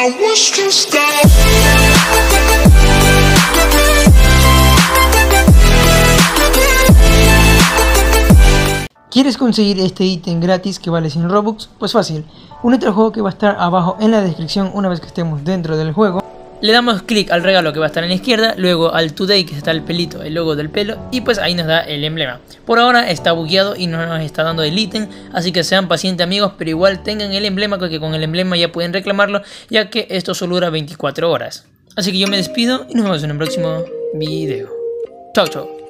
¿Quieres conseguir este ítem gratis que vale 100 Robux? Pues fácil, únete al juego que va a estar abajo en la descripción una vez que estemos dentro del juego. Le damos clic al regalo que va a estar en la izquierda, luego al Today que está el pelito, el logo del pelo, y pues ahí nos da el emblema. Por ahora está bugueado y no nos está dando el ítem, así que sean pacientes amigos, pero igual tengan el emblema, porque con el emblema ya pueden reclamarlo, ya que esto solo dura 24 horas. Así que yo me despido y nos vemos en el próximo video. Chao, chao.